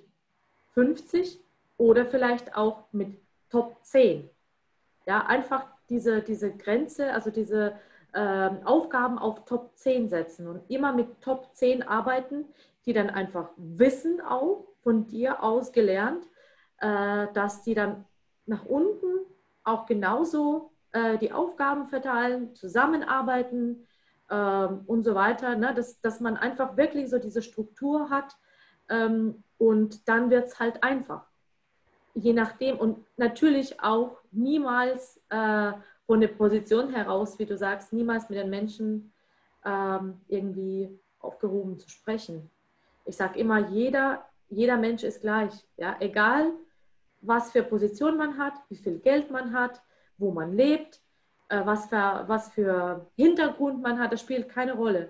fünfzig oder vielleicht auch mit Top zehn. Ja, einfach diese, diese Grenze, also diese ähm, Aufgaben auf Top zehn setzen und immer mit Top zehn arbeiten, die dann einfach wissen auch, von dir aus gelernt, äh, dass die dann nach unten auch genauso äh, die Aufgaben verteilen, zusammenarbeiten ähm, und so weiter, ne? dass, dass man einfach wirklich so diese Struktur hat ähm, und dann wird es halt einfach. Je nachdem und natürlich auch niemals äh, von der Position heraus, wie du sagst, niemals mit den Menschen ähm, irgendwie aufgehoben zu sprechen. Ich sage immer, jeder, jeder Mensch ist gleich. Ja? Egal, was für Position man hat, wie viel Geld man hat, wo man lebt, äh, was, für, was für Hintergrund man hat, das spielt keine Rolle.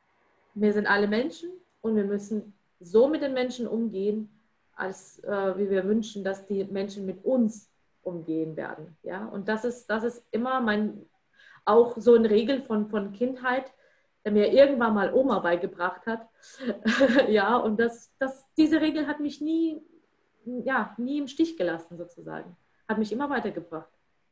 Wir sind alle Menschen und wir müssen so mit den Menschen umgehen, als äh, wie wir wünschen, dass die Menschen mit uns umgehen werden. Ja? Und das ist, das ist immer mein, auch so eine Regel von, von Kindheit, der mir irgendwann mal Oma beigebracht hat. Ja, und das, das, diese Regel hat mich nie, ja, nie im Stich gelassen sozusagen. Hat mich immer weitergebracht.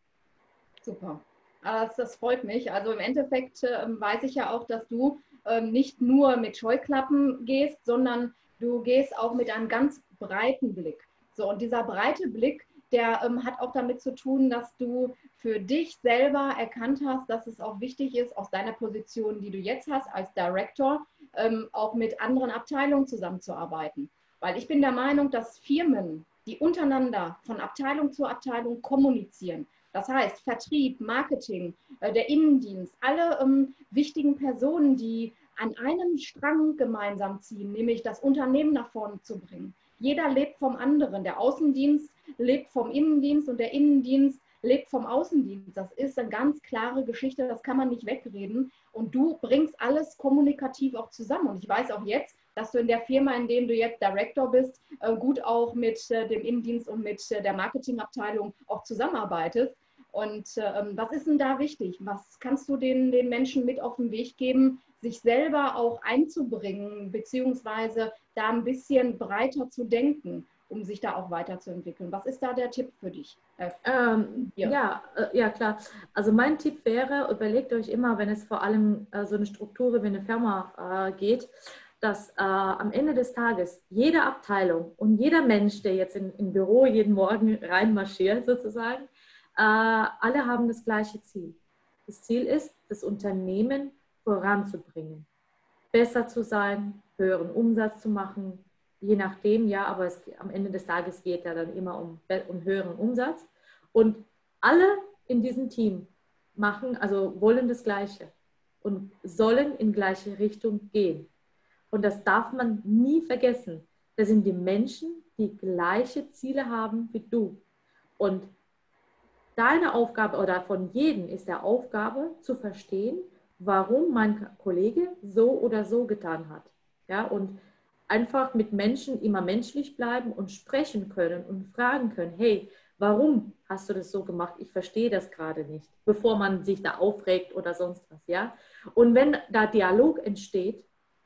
Super. Das, das freut mich. Also im Endeffekt äh, weiß ich ja auch, dass du ähm, nicht nur mit Scheuklappen gehst, sondern du gehst auch mit einem ganz breiten Blick. So, und dieser breite Blick, der ähm, hat auch damit zu tun, dass du für dich selber erkannt hast, dass es auch wichtig ist, aus deiner Position, die du jetzt hast als Director, ähm, auch mit anderen Abteilungen zusammenzuarbeiten. Weil ich bin der Meinung, dass Firmen, die untereinander von Abteilung zu Abteilung kommunizieren, das heißt, Vertrieb, Marketing, äh, der Innendienst, alle ähm, wichtigen Personen, die an einem Strang gemeinsam ziehen, nämlich das Unternehmen nach vorne zu bringen. Jeder lebt vom anderen. Der Außendienst lebt vom Innendienst und der Innendienst lebt vom Außendienst. Das ist eine ganz klare Geschichte, das kann man nicht wegreden. Und du bringst alles kommunikativ auch zusammen. Und ich weiß auch jetzt, dass du in der Firma, in der du jetzt Director bist, gut auch mit dem Innendienst und mit der Marketingabteilung auch zusammenarbeitest. Und ähm, was ist denn da wichtig? Was kannst du den, den Menschen mit auf den Weg geben, sich selber auch einzubringen, beziehungsweise da ein bisschen breiter zu denken, um sich da auch weiterzuentwickeln? Was ist da der Tipp für dich? Äh, Ähm, ja, äh, ja, klar. Also mein Tipp wäre, überlegt euch immer, wenn es vor allem äh, so eine Struktur wie eine Firma äh, geht, dass äh, am Ende des Tages jede Abteilung und jeder Mensch, der jetzt in, im Büro jeden Morgen reinmarschiert sozusagen, äh, alle haben das gleiche Ziel. Das Ziel ist, das Unternehmen voranzubringen, besser zu sein, höheren Umsatz zu machen, je nachdem, ja, aber es, am Ende des Tages geht ja dann immer um, um höheren Umsatz. Und alle in diesem Team machen, also wollen das Gleiche und sollen in gleiche Richtung gehen. Und das darf man nie vergessen. Das sind die Menschen, die gleiche Ziele haben wie du. Und deine Aufgabe oder von jedem ist der Aufgabe zu verstehen, warum mein Kollege so oder so getan hat. Ja, und einfach mit Menschen immer menschlich bleiben und sprechen können und fragen können, hey, warum hast du das so gemacht? Ich verstehe das gerade nicht, bevor man sich da aufregt oder sonst was. Ja? Und wenn da Dialog entsteht,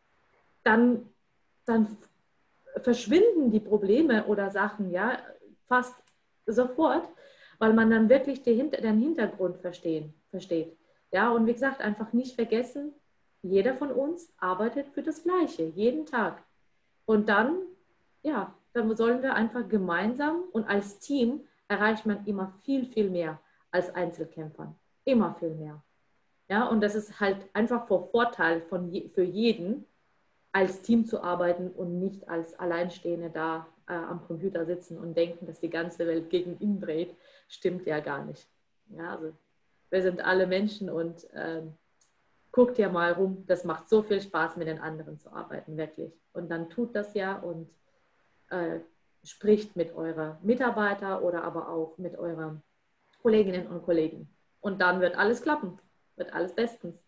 dann, dann verschwinden die Probleme oder Sachen ja fast sofort, weil man dann wirklich den Hintergrund verstehen, versteht. Ja, und wie gesagt, einfach nicht vergessen, jeder von uns arbeitet für das Gleiche, jeden Tag. Und dann, ja, dann sollen wir einfach gemeinsam und als Team erreicht man immer viel, viel mehr als Einzelkämpfern. Immer viel mehr. Ja, und das ist halt einfach vor Vorteil von je, für jeden, als Team zu arbeiten und nicht als Alleinstehende da äh, am Computer sitzen und denken, dass die ganze Welt gegen ihn dreht. Stimmt ja gar nicht. Ja, also wir sind alle Menschen und ähm, guckt ja mal rum, das macht so viel Spaß, mit den anderen zu arbeiten, wirklich. Und dann tut das ja und äh, spricht mit euren Mitarbeitern oder aber auch mit euren Kolleginnen und Kollegen. Und dann wird alles klappen, wird alles bestens.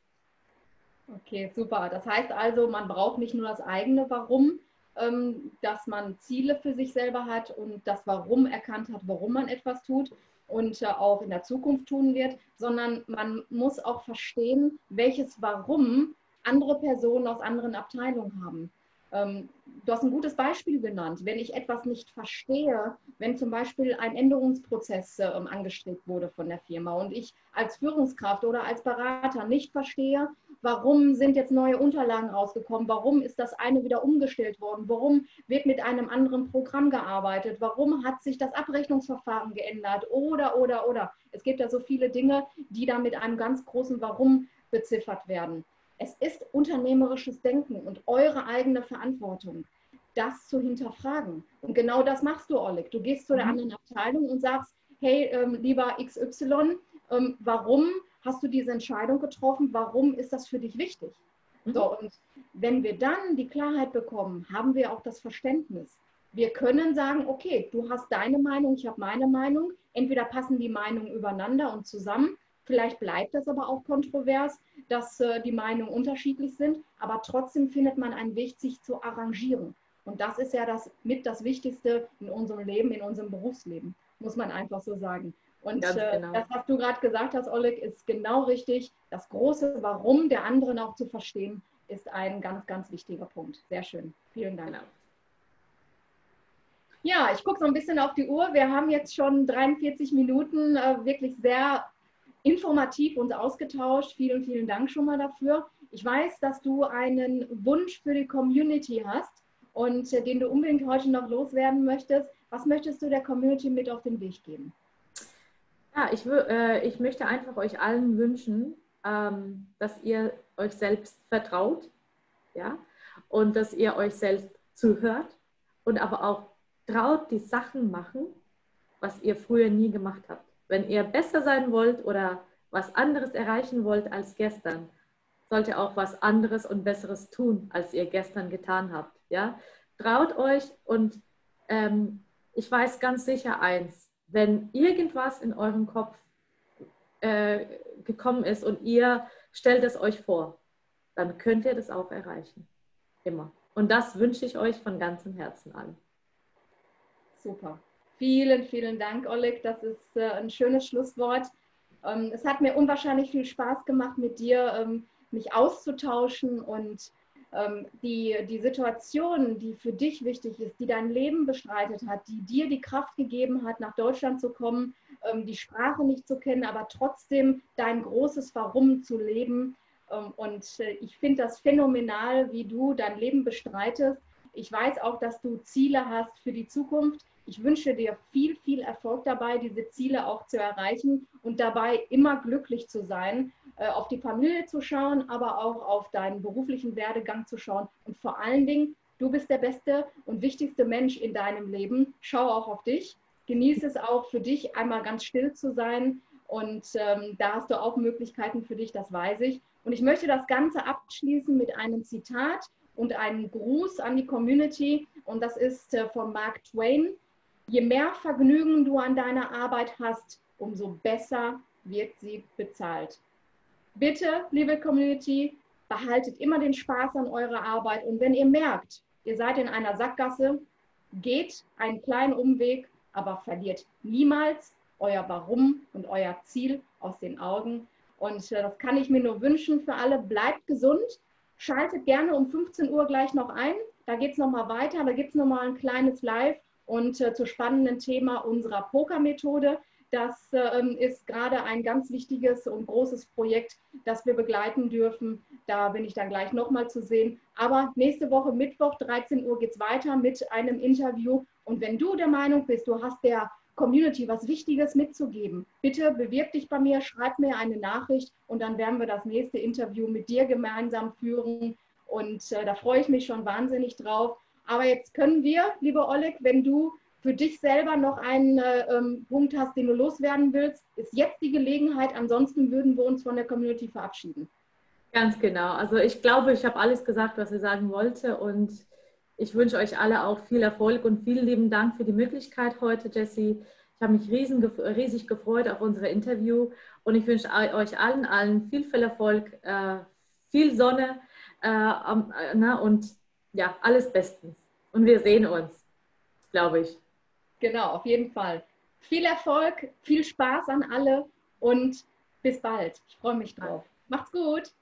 Okay, super. Das heißt also, man braucht nicht nur das eigene Warum, ähm, dass man Ziele für sich selber hat und das Warum erkannt hat, warum man etwas tut und äh, auch in der Zukunft tun wird, sondern man muss auch verstehen, welches Warum andere Personen aus anderen Abteilungen haben. Ähm, du hast ein gutes Beispiel genannt. Wenn ich etwas nicht verstehe, wenn zum Beispiel ein Änderungsprozess äh, angestrebt wurde von der Firma und ich als Führungskraft oder als Berater nicht verstehe, warum sind jetzt neue Unterlagen rausgekommen, warum ist das eine wieder umgestellt worden, warum wird mit einem anderen Programm gearbeitet, warum hat sich das Abrechnungsverfahren geändert oder, oder, oder. Es gibt ja so viele Dinge, die da mit einem ganz großen Warum beziffert werden. Es ist unternehmerisches Denken und eure eigene Verantwortung, das zu hinterfragen. Und genau das machst du, Oleg. Du gehst zu der anderen Abteilung und sagst, hey, ähm, lieber X Y, ähm, warum hast du diese Entscheidung getroffen? Warum ist das für dich wichtig? Mhm. So, und wenn wir dann die Klarheit bekommen, haben wir auch das Verständnis. Wir können sagen, okay, du hast deine Meinung, ich habe meine Meinung. Entweder passen die Meinungen übereinander und zusammen. Vielleicht bleibt das aber auch kontrovers, dass äh, die Meinungen unterschiedlich sind. Aber trotzdem findet man einen Weg, sich zu arrangieren. Und das ist ja das mit das Wichtigste in unserem Leben, in unserem Berufsleben, muss man einfach so sagen. Und äh, genau. Das, was du gerade gesagt hast, Oleg, ist genau richtig. Das große Warum der anderen auch zu verstehen, ist ein ganz, ganz wichtiger Punkt. Sehr schön. Vielen Dank. Genau. Ja, ich gucke so ein bisschen auf die Uhr. Wir haben jetzt schon dreiundvierzig Minuten äh, wirklich sehr informativ uns ausgetauscht. Vielen, vielen Dank schon mal dafür. Ich weiß, dass du einen Wunsch für die Community hast und äh, den du unbedingt heute noch loswerden möchtest. Was möchtest du der Community mit auf den Weg geben? Ja, ich, äh, ich möchte einfach euch allen wünschen, ähm, dass ihr euch selbst vertraut, ja, und dass ihr euch selbst zuhört und aber auch traut, die Sachen machen, was ihr früher nie gemacht habt. Wenn ihr besser sein wollt oder was anderes erreichen wollt als gestern, sollt ihr auch was anderes und Besseres tun, als ihr gestern getan habt, ja. Traut euch und ähm, ich weiß ganz sicher eins, wenn irgendwas in eurem Kopf äh, gekommen ist und ihr stellt es euch vor, dann könnt ihr das auch erreichen. Immer. Und das wünsche ich euch von ganzem Herzen an. Super. Vielen, vielen Dank, Oleg. Das ist äh, ein schönes Schlusswort. Ähm, es hat mir unwahrscheinlich viel Spaß gemacht, mit dir ähm, mich auszutauschen und ähm, die, die Situation, die für dich wichtig ist, die dein Leben bestreitet hat, die dir die Kraft gegeben hat, nach Deutschland zu kommen, ähm, die Sprache nicht zu kennen, aber trotzdem dein großes Warum zu leben. Ähm, und äh, ich finde das phänomenal, wie du dein Leben bestreitest. Ich weiß auch, dass du Ziele hast für die Zukunft. Ich wünsche dir viel, viel Erfolg dabei, diese Ziele auch zu erreichen und dabei immer glücklich zu sein, auf die Familie zu schauen, aber auch auf deinen beruflichen Werdegang zu schauen und vor allen Dingen Du bist der beste und wichtigste Mensch in deinem Leben. Schau auch auf dich. Genieße es auch für dich, einmal ganz still zu sein. Und ähm, da hast du auch Möglichkeiten für dich, das weiß ich. Und ich möchte das Ganze abschließen mit einem Zitat und einem Gruß an die Community. Und das ist äh, von Mark Twain. Je mehr Vergnügen du an deiner Arbeit hast, umso besser wird sie bezahlt. Bitte, liebe Community, behaltet immer den Spaß an eurer Arbeit. Und wenn ihr merkt, ihr seid in einer Sackgasse, geht einen kleinen Umweg, aber verliert niemals euer Warum und euer Ziel aus den Augen. Und äh, das kann ich mir nur wünschen für alle. Bleibt gesund. Schaltet gerne um fünfzehn Uhr gleich noch ein. Da geht es nochmal weiter. Da gibt es nochmal ein kleines Live und äh, zu spannenden Thema unserer Poker-Methode. Das äh, ist gerade ein ganz wichtiges und großes Projekt, das wir begleiten dürfen. Da bin ich dann gleich nochmal zu sehen. Aber nächste Woche Mittwoch, dreizehn Uhr, geht es weiter mit einem Interview. Und wenn du der Meinung bist, du hast der Community was Wichtiges mitzugeben, bitte bewirb dich bei mir, schreib mir eine Nachricht und dann werden wir das nächste Interview mit dir gemeinsam führen. Und äh, da freue ich mich schon wahnsinnig drauf. Aber jetzt können wir, liebe Oleg, wenn du für dich selber noch einen äh, ähm, Punkt hast, den du loswerden willst, ist jetzt die Gelegenheit. Ansonsten würden wir uns von der Community verabschieden. Ganz genau. Also ich glaube, ich habe alles gesagt, was ich sagen wollte und ich wünsche euch alle auch viel Erfolg und vielen lieben Dank für die Möglichkeit heute, Jessie. Ich habe mich riesen, riesig gefreut auf unser Interview und ich wünsche euch allen, allen viel, viel Erfolg, äh, viel Sonne äh, na, und ja, alles bestens. Und wir sehen uns, glaube ich. Genau, auf jeden Fall. Viel Erfolg, viel Spaß an alle und bis bald. Ich freue mich drauf. Macht's gut.